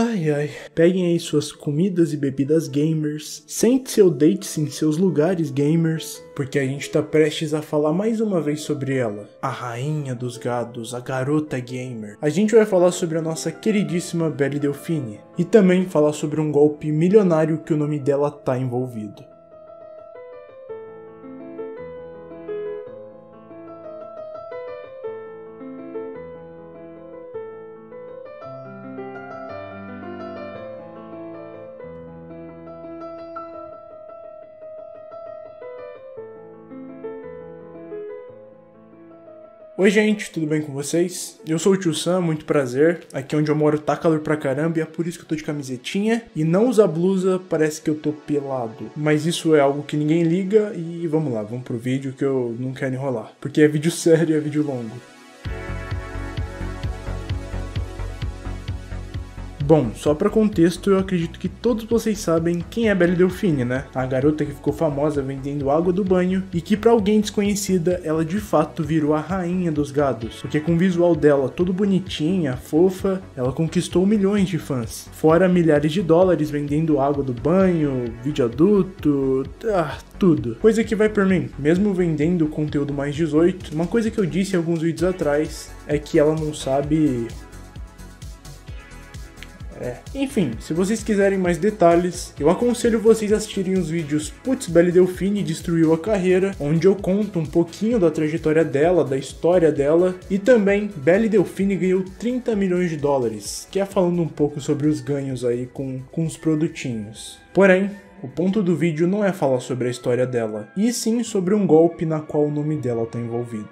Ai ai, peguem aí suas comidas e bebidas gamers, sente-se ou deite-se em seus lugares gamers, porque a gente tá prestes a falar mais uma vez sobre ela, a rainha dos gados, a garota gamer. A gente vai falar sobre a nossa queridíssima Belle Delphine, e também falar sobre um golpe milionário que o nome dela tá envolvido. Oi gente, tudo bem com vocês? Eu sou o Tio Sam, muito prazer. Aqui onde eu moro tá calor pra caramba e é por isso que eu tô de camisetinha. E não usar blusa, parece que eu tô pelado. Mas isso é algo que ninguém liga e vamos lá, vamos pro vídeo que eu não quero enrolar. Porque é vídeo sério e é vídeo longo. Bom, só pra contexto, eu acredito que todos vocês sabem quem é Belle Delphine, né? A garota que ficou famosa vendendo água do banho e que pra alguém desconhecida, ela de fato virou a rainha dos gados. Porque com o visual dela todo bonitinha, fofa, ela conquistou milhões de fãs. Fora milhares de dólares vendendo água do banho, vídeo adulto, tudo. Coisa que vai por mim, mesmo vendendo conteúdo mais 18, uma coisa que eu disse em alguns vídeos atrás é que ela não sabe... Enfim, se vocês quiserem mais detalhes, eu aconselho vocês a assistirem os vídeos Putz, Belle Delphine destruiu a carreira, onde eu conto um pouquinho da trajetória dela, da história dela, e também Belle Delphine ganhou 30 milhões de dólares, que é falando um pouco sobre os ganhos aí com os produtinhos. Porém, o ponto do vídeo não é falar sobre a história dela, e sim sobre um golpe na qual o nome dela está envolvido.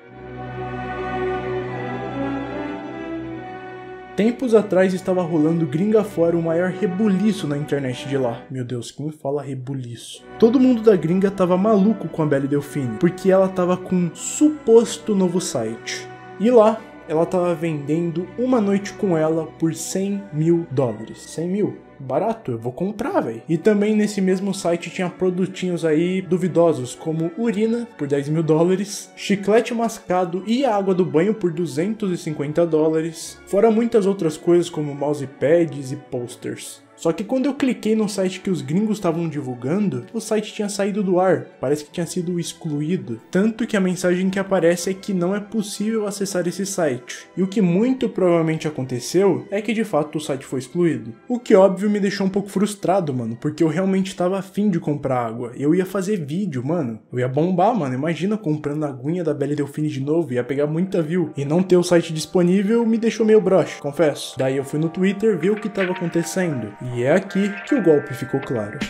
Tempos atrás estava rolando gringa fora o maior rebuliço na internet de lá. Meu Deus, quem fala rebuliço? Todo mundo da gringa tava maluco com a Belle Delphine, porque ela tava com um suposto novo site. E lá, ela tava vendendo uma noite com ela por 100 mil dólares. 100 mil? Barato, eu vou comprar, velho. E também nesse mesmo site tinha produtinhos aí duvidosos, como urina por 10 mil dólares, chiclete mascado e água do banho por 250 dólares, fora muitas outras coisas como mousepads e posters. Só que quando eu cliquei no site que os gringos estavam divulgando, o site tinha saído do ar, parece que tinha sido excluído. Tanto que a mensagem que aparece é que não é possível acessar esse site. E o que muito provavelmente aconteceu é que de fato o site foi excluído. O que óbvio me deixou um pouco frustrado, mano, porque eu realmente tava afim de comprar água. Eu ia fazer vídeo, mano. Eu ia bombar, mano. Imagina comprando a aguinha da Belle Delphine de novo, ia pegar muita view. E não ter o site disponível me deixou meio broxa, confesso. Daí eu fui no Twitter ver o que tava acontecendo. E é aqui que o golpe ficou claro.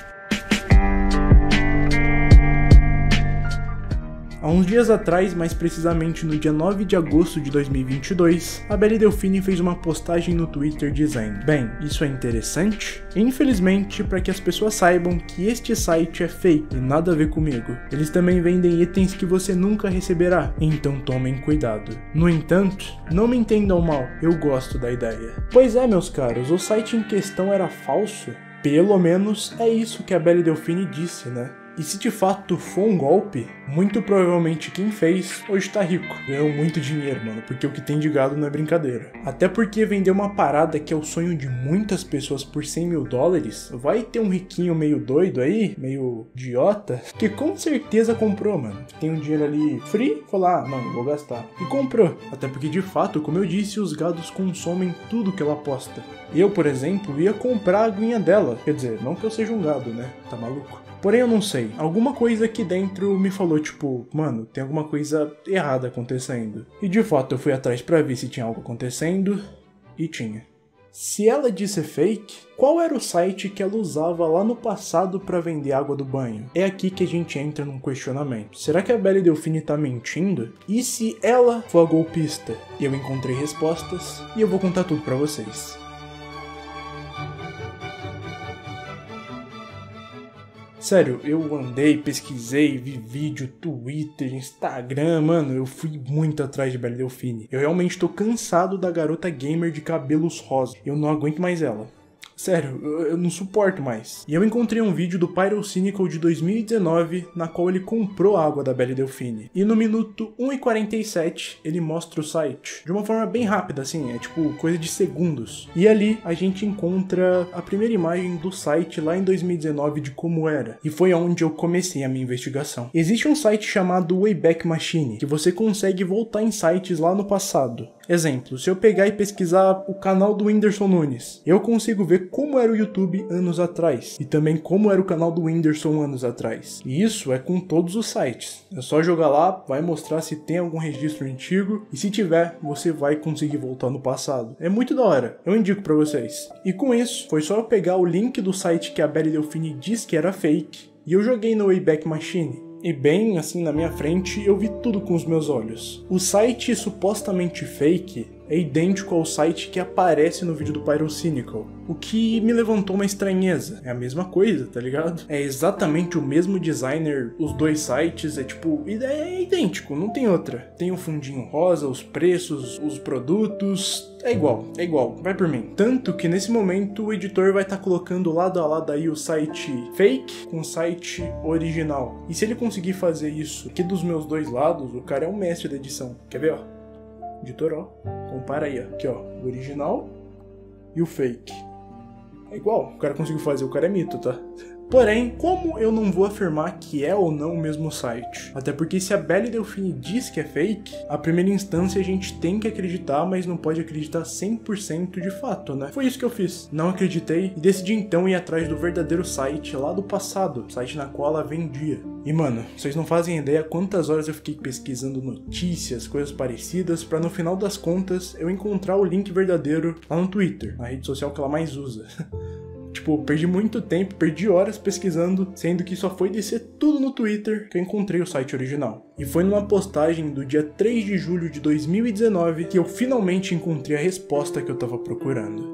Há uns dias atrás, mais precisamente no dia 9 de agosto de 2022, a Belle Delphine fez uma postagem no Twitter dizendo: bem, isso é interessante? Infelizmente, para que as pessoas saibam que este site é fake e nada a ver comigo. Eles também vendem itens que você nunca receberá, então tomem cuidado. No entanto, não me entendam mal, eu gosto da ideia. Pois é, meus caros, o site em questão era falso? Pelo menos é isso que a Belle Delphine disse, né? E se de fato for um golpe, muito provavelmente quem fez hoje tá rico. Ganhou muito dinheiro, mano, porque o que tem de gado não é brincadeira. Até porque vender uma parada que é o sonho de muitas pessoas por 100 mil dólares, vai ter um riquinho meio doido aí, meio idiota, que com certeza comprou, mano. Tem um dinheiro ali free, falou, não vou gastar. E comprou. Até porque de fato, como eu disse, os gados consomem tudo que ela posta. Eu, por exemplo, ia comprar a aguinha dela. Quer dizer, não que eu seja um gado, né? Tá maluco? Porém eu não sei, alguma coisa aqui dentro me falou tipo, mano, tem alguma coisa errada acontecendo. E de fato eu fui atrás pra ver se tinha algo acontecendo, e tinha. Se ela disse fake, qual era o site que ela usava lá no passado pra vender água do banho? É aqui que a gente entra num questionamento. Será que a Belle Delphine tá mentindo? E se ela for a golpista? Eu encontrei respostas e eu vou contar tudo pra vocês. Sério, eu andei, pesquisei, vi vídeo, Twitter, Instagram, mano, eu fui muito atrás de Belle Delphine. Eu realmente tô cansado da garota gamer de cabelos rosa. Eu não aguento mais ela. Sério, eu não suporto mais. E eu encontrei um vídeo do Pyrocynical de 2019, na qual ele comprou a água da Belle Delphine. E no minuto 1:47, ele mostra o site. De uma forma bem rápida, assim, é tipo coisa de segundos. E ali a gente encontra a primeira imagem do site lá em 2019 de como era. E foi onde eu comecei a minha investigação. Existe um site chamado Wayback Machine, que você consegue voltar em sites lá no passado. Exemplo, se eu pegar e pesquisar o canal do Whindersson Nunes, eu consigo ver como era o YouTube anos atrás, e também como era o canal do Whindersson anos atrás. E isso é com todos os sites. É só jogar lá, vai mostrar se tem algum registro antigo, e se tiver, você vai conseguir voltar no passado. É muito da hora, eu indico pra vocês. E com isso, foi só eu pegar o link do site que a Belle Delphine diz que era fake, e eu joguei no Wayback Machine. E bem assim na minha frente eu vi tudo com os meus olhos. O site supostamente fake é idêntico ao site que aparece no vídeo do Pyrocynical, o que me levantou uma estranheza. É a mesma coisa, tá ligado? É exatamente o mesmo designer, os dois sites, é tipo, é idêntico, não tem outra. Tem o fundinho rosa, os preços, os produtos, é igual, vai por mim. Tanto que nesse momento o editor vai estar colocando lado a lado aí o site fake com o site original. E se ele conseguir fazer isso aqui dos meus dois lados, o cara é um mestre da edição. Quer ver, ó? Editor, ó, compara aí, ó. Aqui, ó, o original e o fake. É igual, o cara conseguiu fazer, o cara é mito, tá? Porém, como eu não vou afirmar que é ou não o mesmo site? Até porque se a Belle Delphine diz que é fake, a primeira instância a gente tem que acreditar, mas não pode acreditar 100% de fato, né? Foi isso que eu fiz. Não acreditei e decidi então ir atrás do verdadeiro site lá do passado, site na qual ela vendia. E mano, vocês não fazem ideia quantas horas eu fiquei pesquisando notícias, coisas parecidas, pra no final das contas eu encontrar o link verdadeiro lá no Twitter, a rede social que ela mais usa. Tipo, perdi muito tempo, perdi horas pesquisando, sendo que só foi descer tudo no Twitter que eu encontrei o site original. E foi numa postagem do dia 3 de julho de 2019 que eu finalmente encontrei a resposta que eu tava procurando.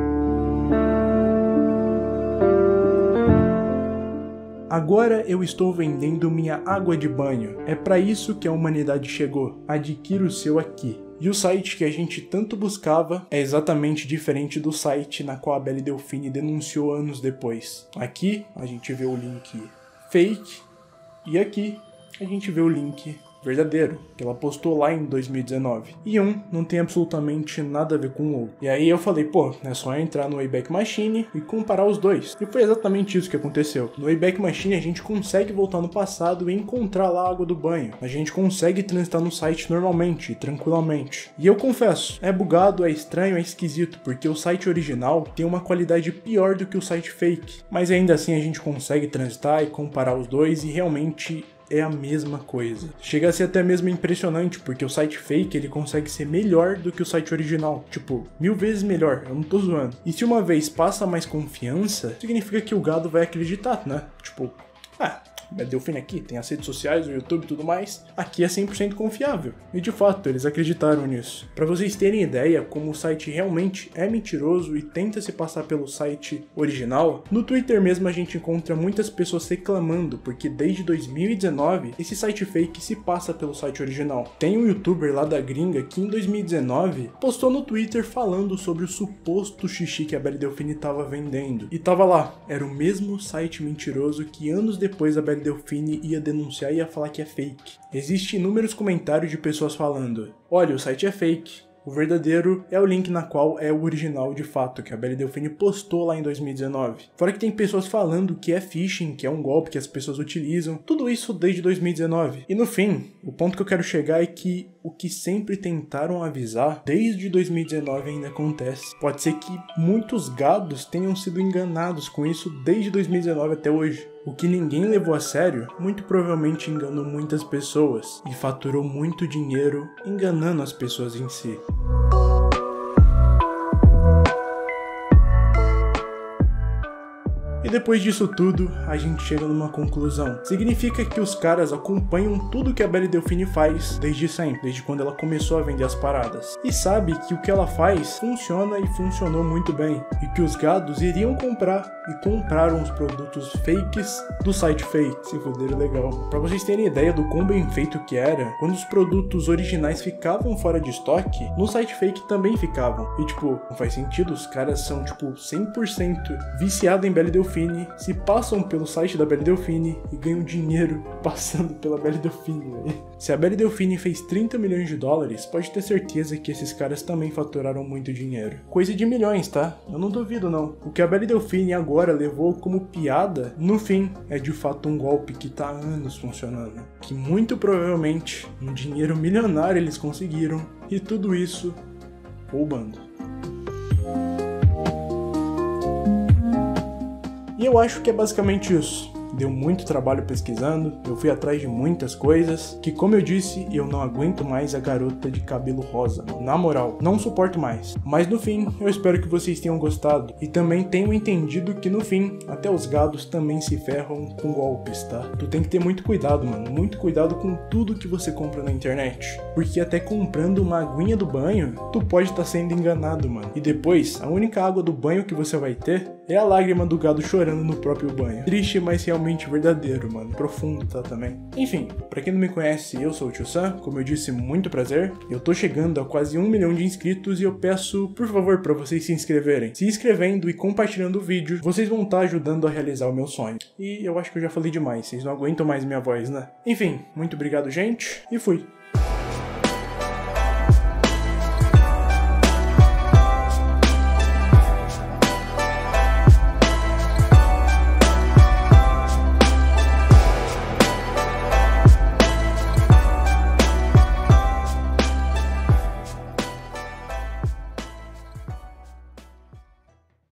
Agora eu estou vendendo minha água de banho. É para isso que a humanidade chegou. Adquira o seu aqui. E o site que a gente tanto buscava é exatamente diferente do site na qual a Belle Delphine denunciou anos depois. Aqui a gente vê o link fake e aqui a gente vê o link verdadeiro, que ela postou lá em 2019. E um não tem absolutamente nada a ver com o outro. E aí eu falei, pô, é só entrar no Wayback Machine e comparar os dois. E foi exatamente isso que aconteceu. No Wayback Machine a gente consegue voltar no passado e encontrar lá a água do banho. A gente consegue transitar no site normalmente, tranquilamente. E eu confesso, é bugado, é estranho, é esquisito, porque o site original tem uma qualidade pior do que o site fake. Mas ainda assim a gente consegue transitar e comparar os dois e realmente é a mesma coisa. Chega a ser até mesmo impressionante, porque o site fake ele consegue ser melhor do que o site original. Tipo, 1000 vezes melhor, eu não tô zoando. E se uma vez passa mais confiança, significa que o gado vai acreditar, né? Tipo, Belle Delphine aqui, tem as redes sociais, o YouTube e tudo mais, aqui é 100% confiável. E de fato, eles acreditaram nisso. Pra vocês terem ideia como o site realmente é mentiroso e tenta se passar pelo site original, no Twitter mesmo a gente encontra muitas pessoas reclamando, porque desde 2019, esse site fake se passa pelo site original. Tem um youtuber lá da gringa que em 2019 postou no Twitter falando sobre o suposto xixi que a Belle Delphine tava vendendo. E tava lá, era o mesmo site mentiroso que anos depois a Belle Delphine ia denunciar e ia falar que é fake. Existem inúmeros comentários de pessoas falando, olha, o site é fake. O verdadeiro é o link na qual é o original de fato, que a Belle Delphine postou lá em 2019. Fora que tem pessoas falando que é phishing, que é um golpe que as pessoas utilizam, tudo isso desde 2019. E no fim, o ponto que eu quero chegar é que o que sempre tentaram avisar, desde 2019 ainda acontece. Pode ser que muitos gados tenham sido enganados com isso desde 2019 até hoje. O que ninguém levou a sério, muito provavelmente enganou muitas pessoas e faturou muito dinheiro enganando as pessoas em si. E depois disso tudo, a gente chega numa conclusão. Significa que os caras acompanham tudo que a Belle Delphine faz desde sempre, desde quando ela começou a vender as paradas. E sabe que o que ela faz funciona e funcionou muito bem. E que os gados iriam comprar e compraram os produtos fakes do site fake. Se fuderam legal. Pra vocês terem ideia do quão bem feito que era, quando os produtos originais ficavam fora de estoque, no site fake também ficavam. E tipo, não faz sentido, os caras são tipo 100% viciados em Belle Delphine, se passam pelo site da Belle Delphine e ganham dinheiro passando pela Belle Delphine, véio. Se a Belle Delphine fez 30 milhões de dólares, pode ter certeza que esses caras também faturaram muito dinheiro. Coisa de milhões, tá? Eu não duvido não. O que a Belle Delphine agora levou como piada, no fim, é de fato um golpe que tá há anos funcionando. Que muito provavelmente um dinheiro milionário eles conseguiram, e tudo isso roubando. E eu acho que é basicamente isso. Deu muito trabalho pesquisando, eu fui atrás de muitas coisas, que como eu disse, eu não aguento mais a garota de cabelo rosa. Na moral, não suporto mais. Mas no fim, eu espero que vocês tenham gostado. E também tenham entendido que no fim, até os gados também se ferram com golpes, tá? Tu tem que ter muito cuidado, mano. Muito cuidado com tudo que você compra na internet. Porque até comprando uma aguinha do banho, tu pode estar sendo enganado, mano. E depois, a única água do banho que você vai ter é a lágrima do gado chorando no próprio banho. Triste, mas realmente verdadeiro, mano. Profundo, tá, também. Enfim, pra quem não me conhece, eu sou o Tio Sam. Como eu disse, muito prazer. Eu tô chegando a quase 1 milhão de inscritos e eu peço, por favor, pra vocês se inscreverem. Se inscrevendo e compartilhando o vídeo, vocês vão estar ajudando a realizar o meu sonho. E eu acho que eu já falei demais. Vocês não aguentam mais minha voz, né? Enfim, muito obrigado, gente. E fui.